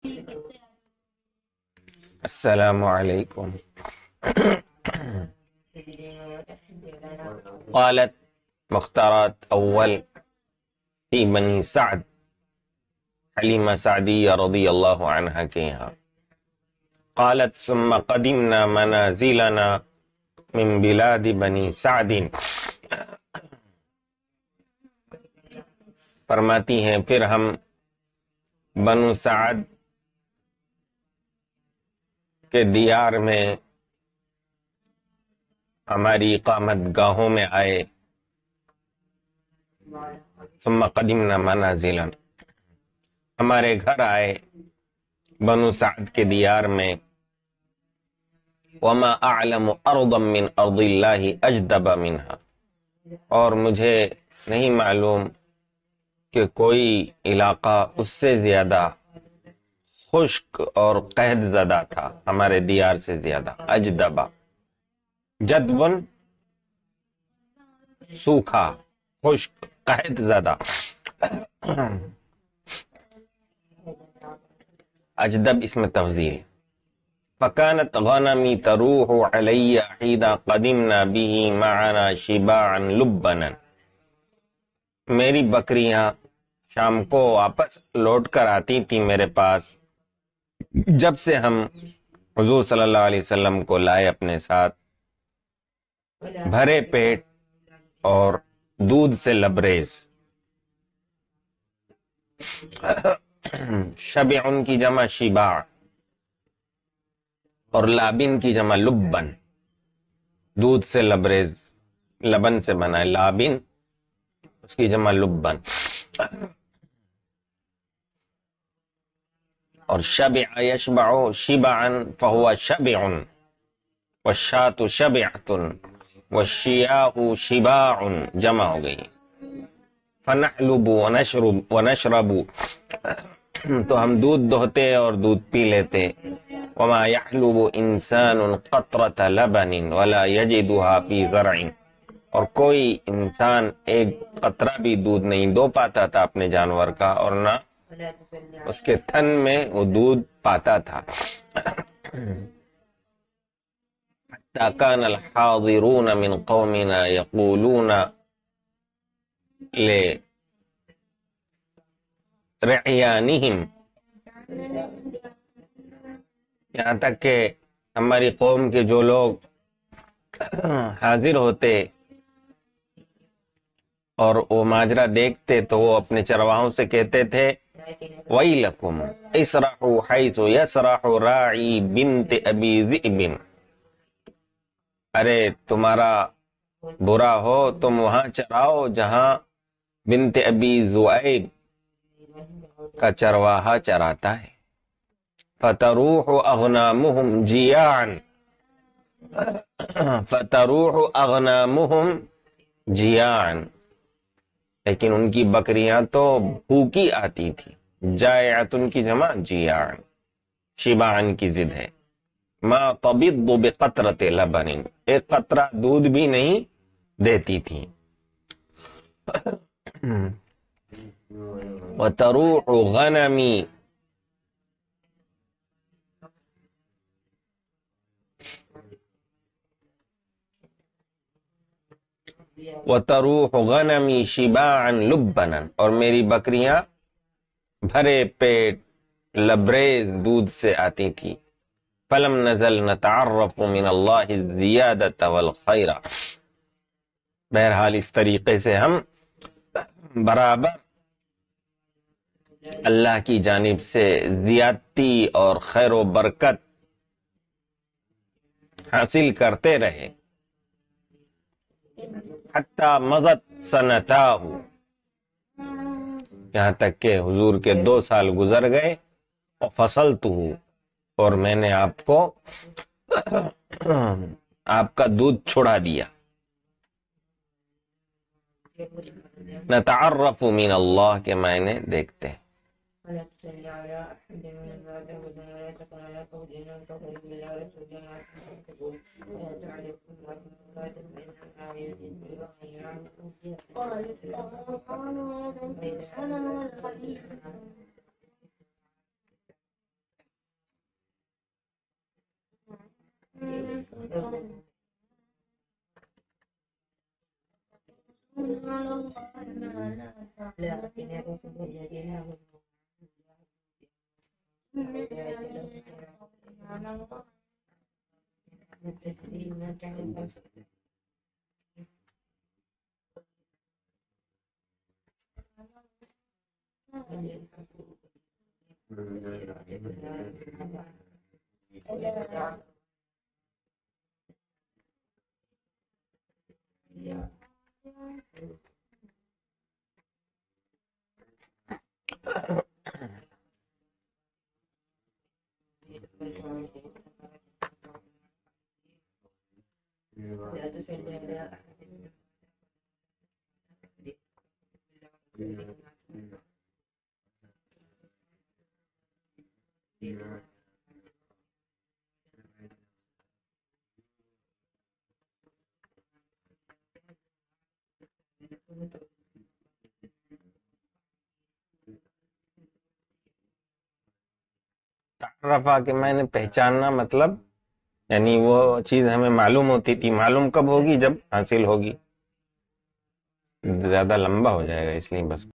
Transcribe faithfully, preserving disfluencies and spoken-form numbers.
السلام علیکم. قالت مختارات اول فی بنی سعد، حلیمہ سعدیہ رضی اللہ عنہ کے یہاں. قالت ثم قدمنا منازلنا من بلاد بنی سعد، فرماتی ہیں پھر ہم بنو سعد کے دیار میں ہماری اقامت گاہوں میں آئے. ثم قدمنا منازلنا، ہمارے گھر آئے بنو سعد کے دیار میں. وما اعلم ارضا من ارض اللہ اجدب منها، اور مجھے نہیں معلوم کہ کوئی علاقہ اس سے زیادہ خشک اور قحط زدہ تھا، ہمارے دیار سے زیادہ. اجدبا، جدبن سوکھا، خشک، قحط زدہ. اجدب اسم تفضیل. فکانت غنمی تروح علی حین قدمنا به معنا شباعا لبنا، میری بکریاں شام کو واپس لوٹ کر آتی تھی میرے پاس جب سے ہم حضور صلی اللہ علیہ وسلم کو لائے اپنے ساتھ، بھرے پیٹ اور دودھ سے لبریز. شبع کی جمع شباع اور لابن کی جمع لبن، دودھ سے لبریز، لبن سے بنا ہے لابن، اس کی جمع لبن. اور شبع یشبع شبعا فهو شبع، والشاة شبعة والشیاء شباع، جمع ہو گئی. فنحلب ونشرب ونشرب، تو ہم دودھ دوہتے اور دودھ پی لیتے. وما يحلب انسان قطرة لبن ولا يجدها في زرع، اور کوئی انسان ایک قطرہ بھی دودھ نہیں دو پاتا تھا اپنے جانور کا، اور نہ اس کے تھن میں وہ دودھ پاتا تھا. حتى كان الحاضرون من قومنا يقولون لرعيانهم، یہاں تک کہ ہماری قوم کے جو لوگ حاضر ہوتے اور وہ ماجرا دیکھتے تو وہ اپنے چرواہوں سے کہتے تھے وَيْلَكُمْ اِسْرَحُوا حَيْثُ يَسْرَحُ رَاعِي بِنْتِ أَبِي ذِئْبٍ، ارے تمہارا برا ہو تم وہاں چراؤ جہاں بنت ابی ذؤیب کا چرواہا چراتا ہے. فَتَرُوحُ أَغْنَامُهُمْ جِيَاعًا، فَتَرُوحُ أَغْنَامُهُمْ جِيَاعًا، لیکن ان کی بکریاں تو بھوکی آتی تھی. جائعتن کی جمع جیاعن، شبعن کی ضد ہے. ما تبض بقطرة لبن، ایک قطرہ دودھ بھی نہیں دیتی تھی. وتروح غنمی، وتروح غنمی شباعا لبنا، اور میری بکریاں بھرے پیٹ لبریز دودھ سے آتی تھی. فلم نزل نتعرف من اللہ الزیادۃ والخیر، بہرحال اس طریقے سے ہم برابر اللہ کی جانب سے زیادتی اور خیر و برکت حاصل کرتے رہے. حتی مضت سنتاہ، یہاں تک کہ حضور کے دو سال گزر گئے. وفصلتہ، اور میں نے آپ کو آپ کا دودھ چھڑا دیا. نتعرف من اللہ کے معنی دیکھتے ہیں. تعرفہ کہ میں نے پہچاننا مطلب یعنی وہ چیز ہمیں معلوم ہوتی تھی، معلوم کب ہوگی؟ جب حاصل ہوگی. زیادہ لمبا ہو جائے گا اس لیے بس